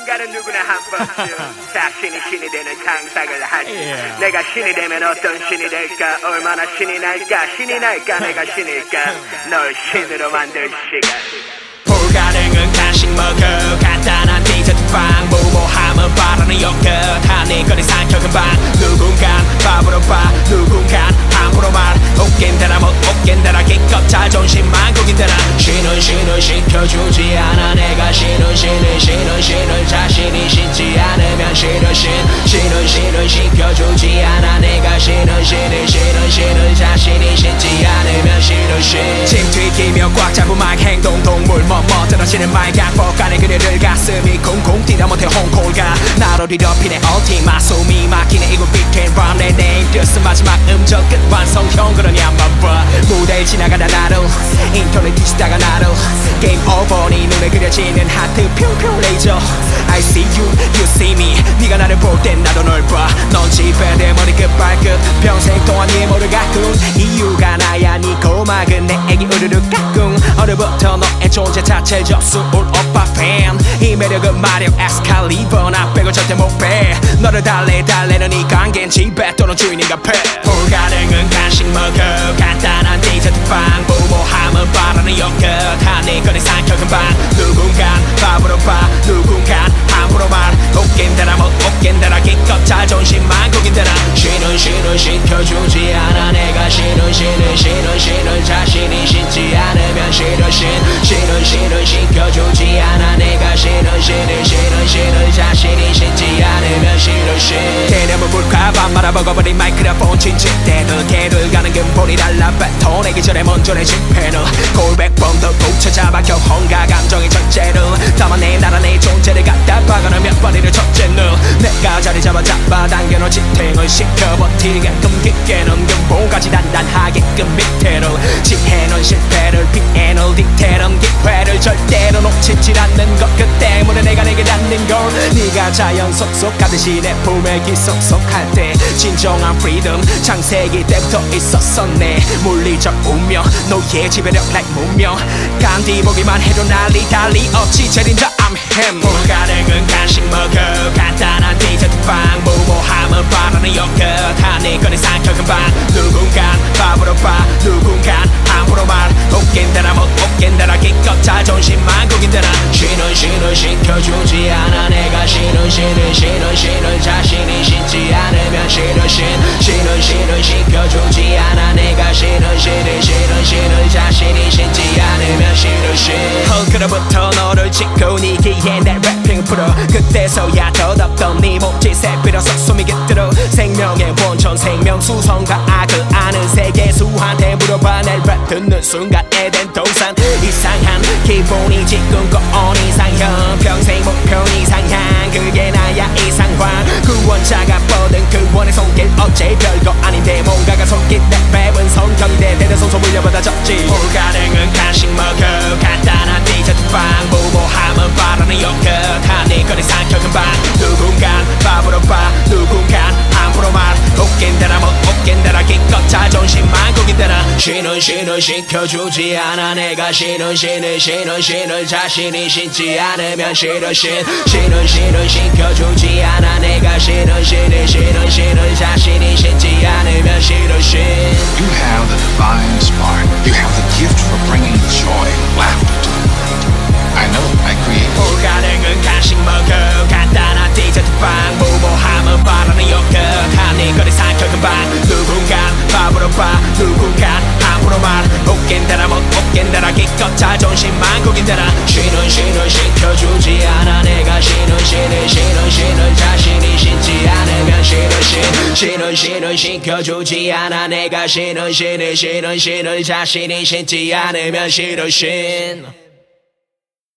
인간은 누구나 한 번쯤 자신이 신이 되는 상상을 하지. 내가 신이 되면 어떤 신이 될까? 얼마나 신이 날까? 신이 날까? 내가 신일까? 널 신으로 만들 시간. 불가능은 간식 먹어 간단한 디저트 빵 무모함은 바라는 욕구 한입 거리 삼켜근 반 누군간 밥으로 봐 누군간 함부로 말 웃긴대라 못 웃긴대라 기껏 자존심만 구긴대라 신을 시켜주지 않아 내가 신을 자신이 신지 않으면 신을 시켜주지 않아 내가 신을 자신이 신지 않으면 심 튀기며 꽉 잡은 막 행동 동물 떨어지는 말 강법 안에 그녀를 가슴이 쿵쿵 뛰다 못해 홍콜가 나로 뒤덮이네 ULTIMA 숨이 막히네 이곳 between rhyme 내 name 뜻은 마지막 음절 끝 완성형 그러냐만 봐 무대를 지나가다 나로 인터넷 뒤지다가 나로 게임 오버 네 눈에 그려지는 하트 뿅뿅 레이저 I see you, you see me 네가 나를 볼 땐 나도 널 봐 넌 집에 내 머리끝 발끝 평생 동안 네 모를 가끔 이유가 나야 네 고막은 내 애기 우르르 까꿍 어느부터 너의 존재 자체를 접수올 오빠 팬 이 매력은 마력 에스칼리버 나 빼고 절대 못빼 너를 달래는 이 관계는 집에 또는 주인인가 패 불가능은 간식 먹어 간단한 디저트 빵 무모함은 바라는 욕구 한입 거리 삼켜근 반 누군간 밥으로 봐 누군간 함부로 말 웃긴대라 못 웃긴대라 기껏 자존심만 구긴대라 신을 시켜주지 않아 내가 신을 자신이 신지 않으면 신을 시켜주지 않아 내가 신을 자신이 신지 않으면 신을 개념은 물과 밥 말아먹어버린 마이크로폰 진실대들 개들 가는 근본이 달라 뱉어 내기 전에 먼저 내 실패는 골백번 더 붙여잡아 경험과 감정의 절제를 담아내 나라 내 존재를 갖다 박아는 몇 번이를 첫째는 내가 자리 잡아 당겨놓은 지탱을 시켜 버티게끔 깊게는 근본까지 단단하게끔 밑에로 지혜는 실패를 피해는 디테일은 기회를 절대로 놓치지 않는 것 그 때문에 내가 내게 닿는 걸 네가 자연 속속하듯이 내 품에 기속속할 때 진정한 프리덤 창세기 때부터 있었어 내 물리적 운명 너의 지배력 like 문명 간디 보기만 해도 난리 달리 없지 챌린저 I'm him 불가능은 간식 먹어 간단한 디저트 빵 무모함은 바라는 욕구 한입 거리 삼켜근 반 누군간 밥으로 봐 누군간 함부로 말 웃긴대라 못 웃긴대라 기껏 자존심만 구긴대라 신을 시켜주지 않아 내가 신을 자신이 신지 않으면 신을 시켜주지 않아 내가 신을 자신이 신지 않으면 신을 헐크로부터 너를 찍고 네 귀에 내 래핑을 풀어 그때서야 덧없던 네 몸짓에 비로소 숨이 깃들어 생명의 원천 생명수성과 악을 아는 세계수한테 물어봐 내 랩 듣는 순간 에덴 동산 이상한 기본이 지금 거온 이상형 평생 목표 이상향 그게 나야 이상황 구원자가 뻗은 구원의 손길 어째 별거 아닌데 뭔가가 손길 내 랩은 성경인데 대대손손 물려받아졌지 불가능은 간식 먹어 간단한 디저트 빵 무모함은 바라는 욕구 한입 거리 삼켜근 반 누군간 밥으로 봐 누군간 함부로 말 웃긴대라 못 웃긴대라 기껏 자존심만 구긴대라 신을 시켜주지 않아 내가 신을 자신이 신지 않으면 신을 시켜주지 않아 내가 신을 자신이 신지 않으면 신을 You have the divine spark. You have the gift for bringing joy and laughter to the night. I know I create. 불가능은 간식 먹어 간단한 디저트 빵 무모함은 바라는 욕구 한입 거리 삼켜근 반 누군간 밥으로 봐 누군간 함부로 말 웃긴대라 못 웃긴대라 기껏 자존심만 구긴대라 신을 시켜주지 않아 내가 신을 자신이 신지 않으면 신을 시켜주지 않아 내가 신을 자신이 신지 않으면 신을